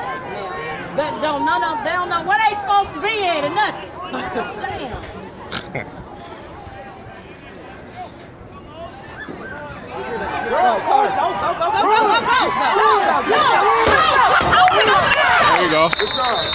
They don't know where they supposed to be at or nothing. Damn. Go. There you go.